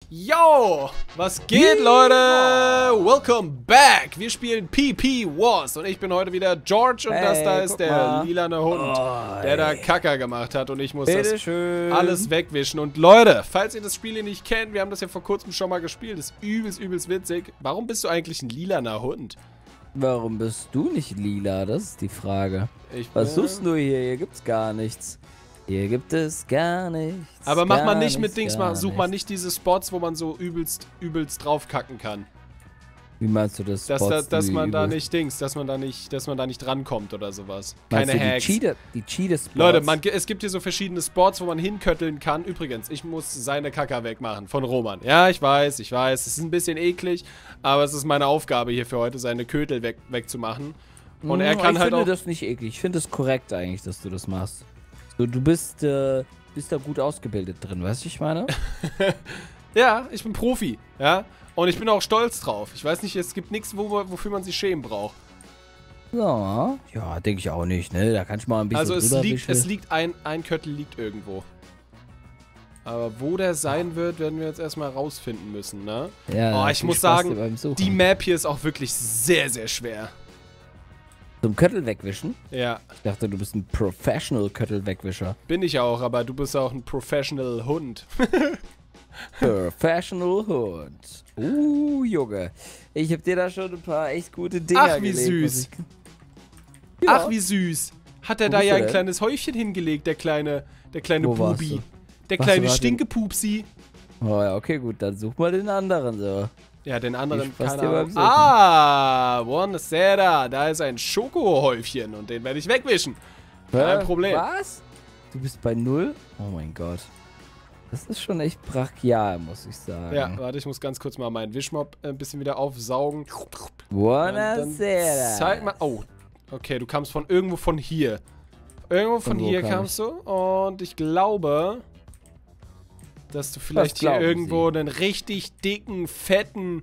Yo, was geht, Leute? Welcome back. Wir spielen PP Wars und ich bin heute wieder George und das da ist der lilane Hund, der da Kacker gemacht hat und ich muss das alles wegwischen. Und Leute, falls ihr das Spiel hier nicht kennt, wir haben das ja vor kurzem schon mal gespielt, das ist übelst witzig. Warum bist du eigentlich ein lilaner Hund? Warum bist du nicht lila? Das ist die Frage. Was suchst du hier? Hier gibt's gar nichts. Hier gibt es gar nichts. Aber mach mal nicht mit Dings, such mal nicht diese Spots, wo man so übelst draufkacken kann. Wie meinst du das? Dass man da nicht rankommt oder sowas. Keine Hacks. Die Cheat-Spots. Leute, es gibt hier so verschiedene Spots, wo man hinkötteln kann. Übrigens, ich muss seine Kacker wegmachen von Roman. Ja, ich weiß. Es ist ein bisschen eklig, aber es ist meine Aufgabe hier für heute, seine Kötel wegzumachen. Und er kann halt auch... Ich finde das nicht eklig. Ich finde es korrekt eigentlich, dass du das machst. So, du bist da gut ausgebildet drin, weißt du, ich meine? Ja, ich bin Profi, ja. Und ich bin auch stolz drauf. Ich weiß nicht, es gibt nichts, wofür man sich schämen braucht. Ja, denke ich auch nicht, ne? Da kann ich mal ein bisschen es liegt ein Köttel liegt irgendwo. Aber wo der sein wird, werden wir jetzt erstmal rausfinden müssen, ne? Ja, ich muss sagen, die Map hier ist auch wirklich sehr, sehr schwer. Zum Köttel wegwischen? Ja. Ich dachte, du bist ein Professional Köttel wegwischer. Bin ich auch, aber du bist auch ein Professional Hund. Professional Hund. Junge. Ich hab dir da schon ein paar echt gute Dinger gelegt. Ach, wie süß. Ach, wie süß. Hat er da ja ein kleines Häufchen hingelegt, der kleine Pubi. Der kleine Stinkepupsi. Oh ja, okay, gut, dann such mal den anderen so. Ja, den anderen, keine Ahnung. Buonasera, da ist ein Schokohäufchen und den werde ich wegwischen. Kein Problem. Was? Du bist bei 0? Oh mein Gott. Das ist schon echt brachial, muss ich sagen. Ja, warte, ich muss ganz kurz mal meinen Wischmopp ein bisschen wieder aufsaugen. Buonasera. Zeig mal. Oh, okay, du kamst von irgendwo von hier. Irgendwo von hier kamst du und ich glaube... dass du vielleicht hier irgendwo einen richtig dicken, fetten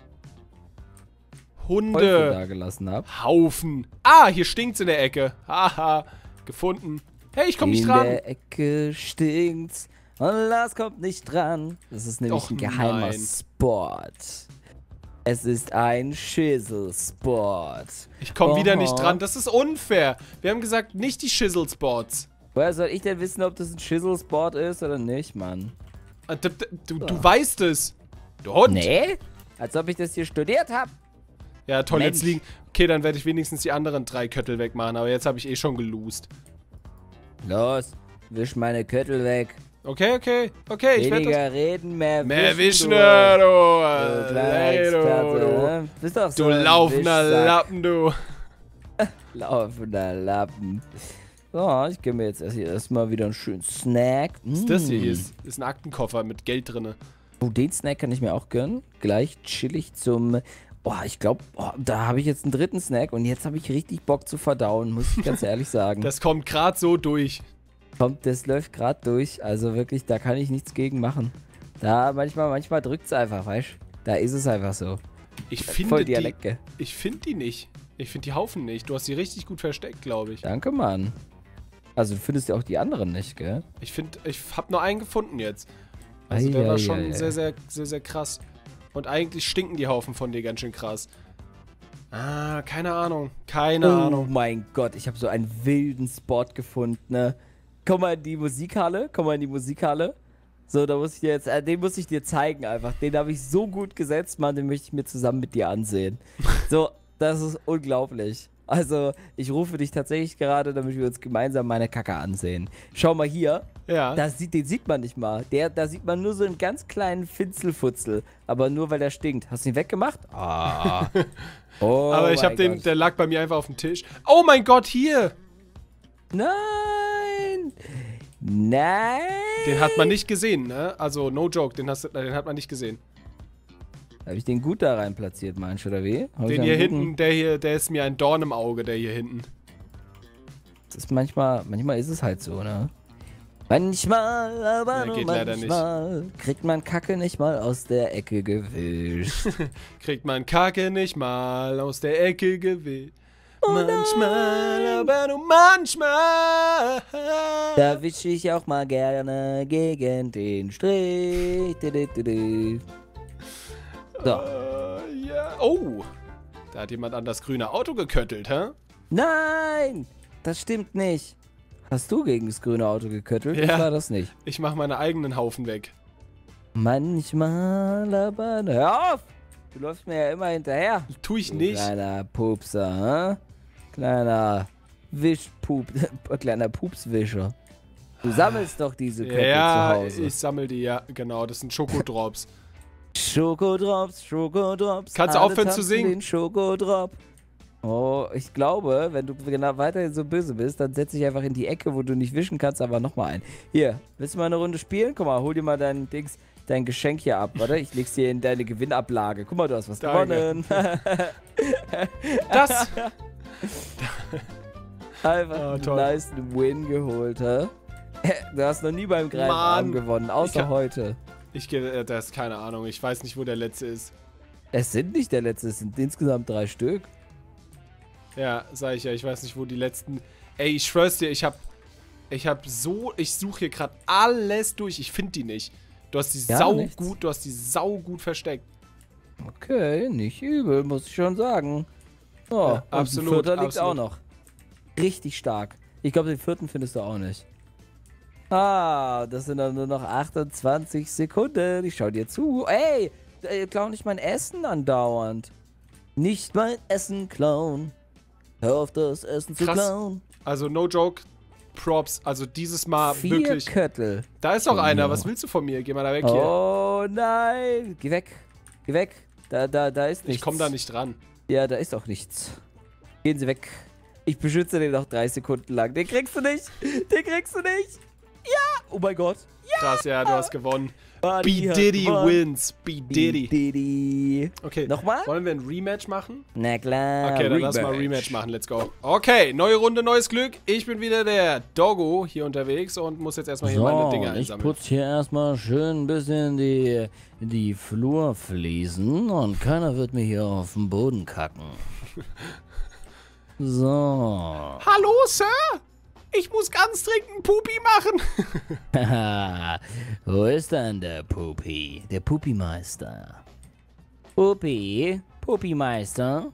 Haufen. Ah, hier stinkt's in der Ecke. Haha, gefunden. Hey, ich komm nicht dran. In der Ecke stinkt's und Lars kommt nicht dran. Das ist nämlich ein geheimer Spot. Es ist ein Schissel-Spot. Ich komm wieder nicht dran. Das ist unfair. Wir haben gesagt, nicht die Schissel-Spots. Woher soll ich denn wissen, ob das ein Schissel-Spot ist oder nicht, Mann? Du weißt es. Du Hund. Nee, als ob ich das hier studiert habe. Ja, toll, jetzt liegen... Okay, dann werde ich wenigstens die anderen 3 Köttel wegmachen, aber jetzt habe ich eh schon geloost. Los, wisch meine Köttel weg. Okay. Weniger reden, mehr wischen, du bist doch so du laufender Lappen, du. Laufender Lappen. So, ich gebe mir jetzt erstmal wieder einen schönen Snack. Was ist das hier? Ist ein Aktenkoffer mit Geld drin. Oh, den Snack kann ich mir auch gönnen. Gleich chillig zum... Oh, ich glaube, da habe ich jetzt einen 3. Snack und jetzt habe ich richtig Bock zu verdauen, muss ich ganz ehrlich sagen. Das kommt gerade so durch. Das läuft gerade durch, also wirklich, da kann ich nichts gegen machen. Da manchmal drückt es einfach, weißt du? Da ist es einfach so. Ich finde die nicht. Ich finde die Haufen nicht. Du hast die richtig gut versteckt, glaube ich. Danke, Mann. Also du findest ja auch die anderen nicht, gell? Ich habe nur einen gefunden jetzt. Also der war schon sehr, sehr, sehr, sehr krass. Und eigentlich stinken die Haufen von dir ganz schön krass. Ah, keine Ahnung. Oh mein Gott, ich habe so einen wilden Spot gefunden, ne? Komm mal in die Musikhalle. So, da muss ich dir jetzt, den muss ich dir zeigen einfach. Den habe ich so gut gesetzt, Mann, den möchte ich mir zusammen mit dir ansehen. So, das ist unglaublich. Also, ich rufe dich tatsächlich gerade, damit wir uns gemeinsam meine Kacke ansehen. Schau mal hier. Ja. Den sieht man nicht mal. Da sieht man nur so einen ganz kleinen Finzelfutzel. Aber nur, weil der stinkt. Hast du ihn weggemacht? Ah. Oh, aber der lag bei mir einfach auf dem Tisch. Oh mein Gott, hier. Nein. Den hat man nicht gesehen, ne? Also, no joke, den hat man nicht gesehen. Habe ich den gut da rein platziert, meinst du, oder wie? Den hier hinten, der ist mir ein Dorn im Auge, der hier hinten. Das ist manchmal ist es halt so, ne? Manchmal, aber nur manchmal kriegt man Kacke nicht mal aus der Ecke gewischt. Kriegt man Kacke nicht mal aus der Ecke gewischt. Oh manchmal, aber nur manchmal. Da wische ich auch mal gerne gegen den Strich. So. Ja. Oh, da hat jemand an das grüne Auto geköttelt, hä? Nein, das stimmt nicht. Hast du gegen das grüne Auto geköttelt? Ja. Ich war das nicht. Ich mach meine eigenen Haufen weg. Manchmal, aber... Hör auf! Du läufst mir ja immer hinterher. Tu ich Du nicht. kleiner Pupser, hä? Kleiner Wischpup... kleiner Pupswischer. Du sammelst doch diese Köpfe Ja, zu Hause. ich sammel die, ja, genau. Das sind Schokodrops. Schokodrops, Schokodrops. Kannst du alle aufhören zu tanzen singen? Den Schokodrop. Oh, ich glaube, wenn du genau weiterhin so böse bist, dann setz dich einfach in die Ecke, wo du nicht wischen kannst, aber nochmal ein. Hier, willst du mal eine Runde spielen? Guck mal, hol dir mal dein Geschenk hier ab, warte? Ich leg's dir in deine Gewinnablage. Guck mal, du hast was gewonnen. Das. Einfach einen toll. nice Win geholt, hä? Du hast noch nie beim Greifarm Mann. gewonnen, außer heute. Ich gehe, das ist keine Ahnung. Ich weiß nicht, wo der letzte ist. Es sind nicht der letzte, es sind insgesamt 3 Stück. Ja, sag ich ja. Ich weiß nicht, wo die letzten. Ey, ich schwör's dir, ich suche hier gerade alles durch. Ich finde die nicht. Du hast die saugut versteckt. Okay, nicht übel, muss ich schon sagen. Oh, Ja, und absolut, ein 4. liegt absolut. auch noch. Richtig stark. Ich glaube, den 4. findest du auch nicht. Ah, das sind dann nur noch 28 Sekunden. Ich schau dir zu. Ey, klau nicht mein Essen andauernd. Nicht mein Essen klauen. Hör auf, das Essen zu Krass. klauen. Also, no joke. Props. Also, dieses Mal 4 wirklich. Köttel. Da ist noch von einer. mir. Was willst du von mir? Geh mal da weg hier. Oh nein. Geh weg. Geh weg. Da ist nichts. Ich komm da nicht dran. Ja, da ist auch nichts. Gehen Sie weg. Ich beschütze den noch 3 Sekunden lang. Den kriegst du nicht. Den kriegst du nicht. Ja. Oh mein Gott. Krass, ja, du hast gewonnen. Buddy B. hat Diddy gewonnen. wins. B. Diddy. Diddy. Okay. Nochmal? Wollen wir ein Rematch machen? Na klar. Okay, dann lass mal Rematch machen. Let's go. Okay, neue Runde, neues Glück. Ich bin wieder der Doggo hier unterwegs und muss jetzt erstmal hier meine Dinge ich einsammeln. putze hier erstmal schön ein bisschen die Flurfliesen und keiner wird mir hier auf den Boden kacken. So. Hallo, Sir? Ich muss ganz dringend Pupi machen. Haha, wo ist denn der Pupi? Der Pupimeister. Pupimeister?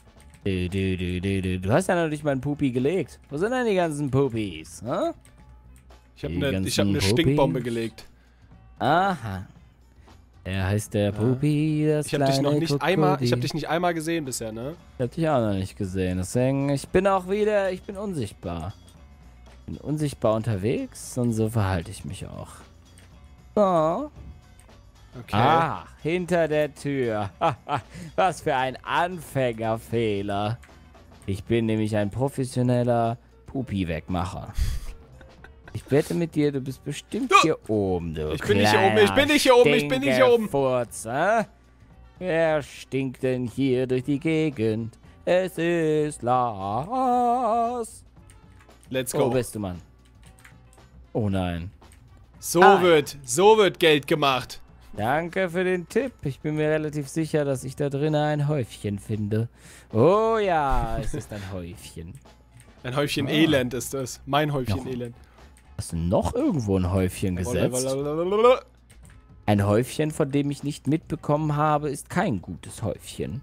Du hast ja noch nicht mal einen Pupi gelegt. Wo sind denn die ganzen Pupis? Huh? Ich habe Die eine ganzen Stinkbombe Pupis? gelegt. Aha. Er heißt der Pupi, das Ich habe dich noch kleine nicht einmal, Krokodil. ich habe dich nicht einmal gesehen bisher, ne? Ich hab dich auch noch nicht gesehen. Deswegen, ich bin unsichtbar. Ich bin unsichtbar unterwegs und so verhalte ich mich auch. So. Okay. Ah, hinter der Tür. Was für ein Anfängerfehler. Ich bin nämlich ein professioneller Pupi-Wegmacher. Ich wette mit dir, du bist bestimmt hier oben, du Ich bin nicht hier oben, ich bin nicht hier oben, ich bin nicht hier oben. Furz, wer stinkt denn hier durch die Gegend? Es ist Lars. Let's Wo go. bist du, Mann? Oh nein. So wird Geld gemacht. Danke für den Tipp. Ich bin mir relativ sicher, dass ich da drinnen ein Häufchen finde. Oh ja, es ist ein Häufchen. Ein Häufchen Elend ist das. Mein Häufchen Noch. Elend. Hast du noch irgendwo ein Häufchen gesetzt? Ein Häufchen, von dem ich nicht mitbekommen habe, ist kein gutes Häufchen.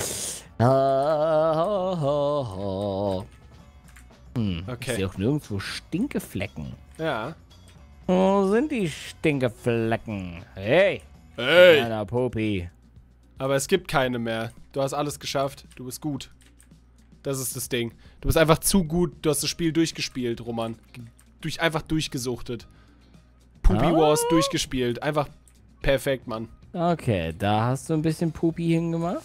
Ich Okay. sehe auch nirgendwo Stinkeflecken. Ja. Wo sind die Stinkeflecken? Hey, Hey. kleiner Popi. Aber es gibt keine mehr. Du hast alles geschafft. Du bist gut. Das ist das Ding. Du bist einfach zu gut. Du hast das Spiel durchgespielt, Roman. Einfach durchgesuchtet. Poopy Wars durchgespielt. Einfach perfekt, Mann. Okay, da hast du ein bisschen Pupi hingemacht.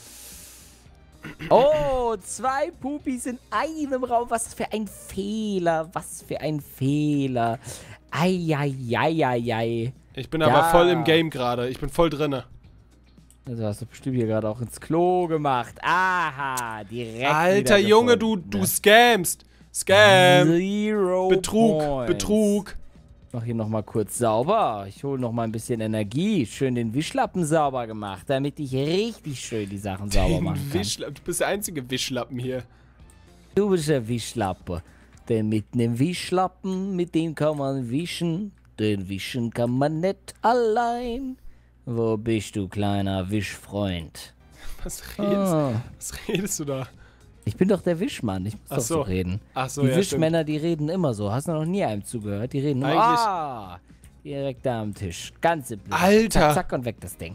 Oh, 2 Pupis in einem Raum. Was für ein Fehler. Was für ein Fehler. Eieieiei. Ich bin aber voll im Game gerade. Ich bin voll drinne. Also hast du bestimmt hier gerade auch ins Klo gemacht. Aha, direkt. Alter wieder Junge, gefunden, du ne? scamst. Scam. 0 Points. Betrug. Ich mach hier nochmal kurz sauber. Ich hole nochmal ein bisschen Energie. Schön den Wischlappen sauber gemacht, damit ich richtig schön die Sachen sauber machen kann. Du bist der einzige Wischlappen hier. Du bist der Wischlappe. Denn mit einem Wischlappen, mit dem kann man wischen. Den wischen kann man nicht allein. Wo bist du, kleiner Wischfreund? Was redest du da? Ich bin doch der Wischmann, ich muss doch so reden. Ach so, die ja, Wischmänner, stimmt. die reden immer so. Hast du noch nie einem zugehört? Die reden Eigentlich... immer, direkt da am Tisch. Ganz simpel. Alter! Zack, zack und weg das Ding.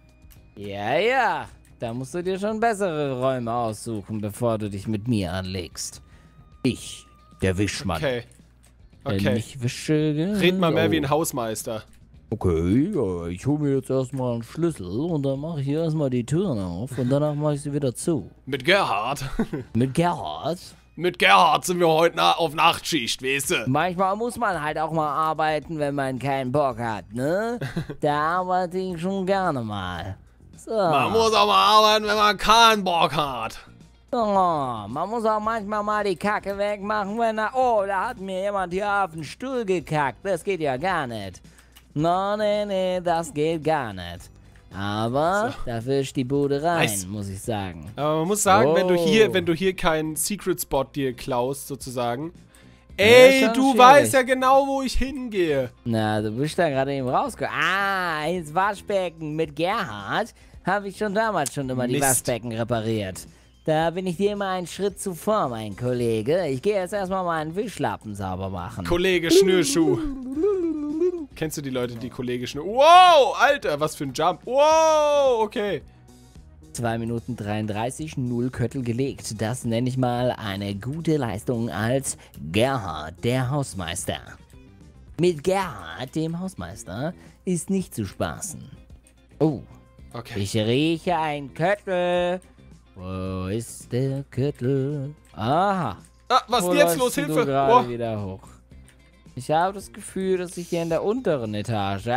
Ja. Da musst du dir schon bessere Räume aussuchen, bevor du dich mit mir anlegst. Ich, der Wischmann. Okay. Wenn ich wische... Red mal mehr wie ein Hausmeister. Okay, ich hole mir jetzt erstmal einen Schlüssel und dann mache ich hier erstmal die Türen auf und danach mache ich sie wieder zu. Mit Gerhard. Mit Gerhard? Mit Gerhard sind wir heute auf Nachtschicht, weißt du? Manchmal muss man halt auch mal arbeiten, wenn man keinen Bock hat, ne? Da arbeite ich schon gerne mal. So. Man muss auch mal arbeiten, wenn man keinen Bock hat. So, man muss auch manchmal mal die Kacke wegmachen, wenn oh, da hat mir jemand hier auf den Stuhl gekackt. Das geht ja gar nicht. No, nee, das geht gar nicht. Aber dafür ist die Bude rein, muss ich sagen. Aber man muss sagen, wenn du hier keinen Secret Spot dir klaust, sozusagen. Ey, du schwierig. Weißt ja genau, wo ich hingehe. Na, du bist da gerade eben rausgekommen. Ins Waschbecken mit Gerhard habe ich schon damals immer die Waschbecken repariert. Da bin ich dir immer einen Schritt zuvor, mein Kollege. Ich gehe jetzt erstmal meinen Wischlappen sauber machen. Kollege Schnürschuh. Kennst du die Leute, die Kollege Schnürschuh... Wow, Alter, was für ein Jump. Wow, okay. 2 Minuten 33, 0 Köttel gelegt. Das nenne ich mal eine gute Leistung als Gerhard, der Hausmeister. Mit Gerhard, dem Hausmeister, ist nicht zu spaßen. Oh, okay. Ich rieche ein Köttel. Wo ist der Köttel? Aha. Was ist jetzt los? Hilfe! Gerade wieder hoch. Ich habe das Gefühl, dass ich hier in der unteren Etage...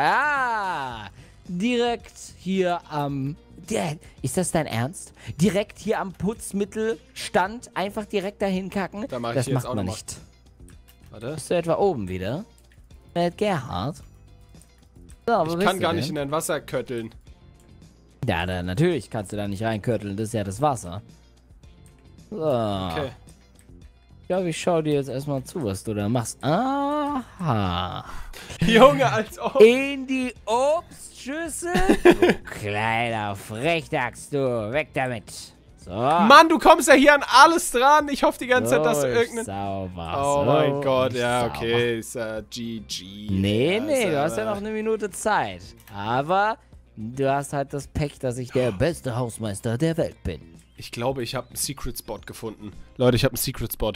direkt hier am... Ist das dein Ernst? Direkt hier am Putzmittelstand einfach direkt dahin kacken? Da mach ich das jetzt macht auch man noch nicht. Warte. Bist du etwa oben wieder? Mit Gerhard? So, ich kann gar nicht in dein Wasser kötteln. Ja, natürlich kannst du da nicht reinkötteln. Das ist ja das Wasser. So. Okay. Ich glaube, ich schaue dir jetzt erstmal zu, was du da machst. Aha. Junge, als ob. In die Obstschüssel? Du kleiner Frechdachs, du. Weg damit. So. Mann, du kommst ja hier an alles dran. Ich hoffe die ganze Zeit, dass du irgendeinen... Sauber. Oh mein Gott, ja, okay. Ist GG. Nee, du hast ja noch eine Minute Zeit. Aber du hast halt das Pech, dass ich der beste Hausmeister der Welt bin. Ich glaube, ich habe einen Secret Spot gefunden. Leute, ich habe einen Secret Spot.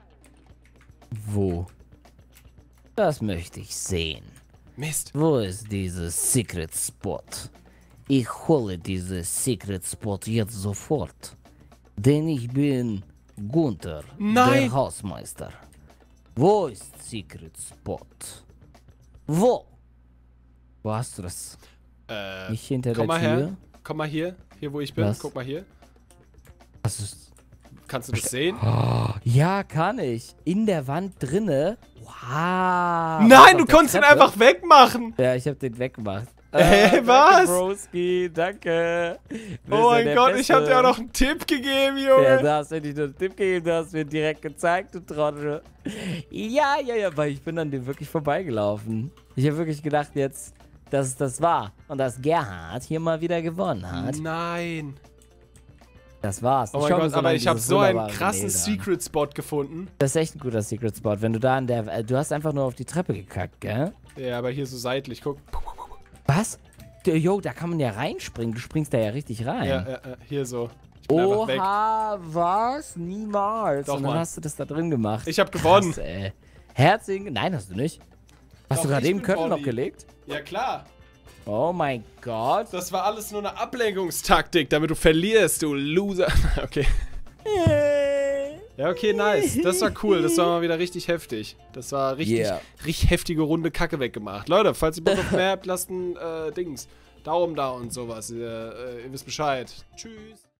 Wo? Das möchte ich sehen. Mist. Wo ist dieses Secret Spot? Ich hole dieses Secret Spot jetzt sofort. Denn ich bin Gunther, der Hausmeister. Wo ist Secret Spot? Wo? Wo hast du das? Nicht hinter der Tür? Her. Komm mal hier. Hier, wo ich bin. Was? Guck mal hier. Was ist... Kannst du das sehen? Oh, ja, kann ich. In der Wand drinne. Wow. Nein, du konntest ihn einfach wegmachen. Ja, ich habe den weggemacht. Hey, was? Danke, Broski, danke. Oh mein Gott, ich hab dir auch noch einen Tipp gegeben, Junge. Ja, du hast mir nicht nur einen Tipp gegeben, du hast mir direkt gezeigt, du Trottel. Ja, weil ich bin an dem wirklich vorbeigelaufen. Ich habe wirklich gedacht jetzt, dass es das war. Und dass Gerhard hier mal wieder gewonnen hat. Nein. Das war's. Oh mein Gott, aber ich habe so einen krassen Secret Spot gefunden. Das ist echt ein guter Secret Spot. Wenn du da an der... Du hast einfach nur auf die Treppe gekackt, gell? Ja, aber hier so seitlich, guck. Was? Jo, da kann man ja reinspringen. Du springst da ja richtig rein. Ja, hier so. Ich bin einfach weg. Was? Niemals. Doch, und dann Mann. hast du das da drin gemacht. Ich habe gewonnen. Krass, ey. Herzlichen... Nein, hast du nicht. Hast du gerade eben Köttel noch gelegt? Ja, klar. Oh mein Gott. Das war alles nur eine Ablenkungstaktik, damit du verlierst, du Loser. Okay. Ja, okay, nice. Das war cool. Das war mal wieder richtig heftig. Das war richtig heftige Runde Kacke weggemacht. Leute, falls ihr Bock auf mehr habt, lasst ein Daumen da und sowas. Ihr wisst Bescheid. Tschüss.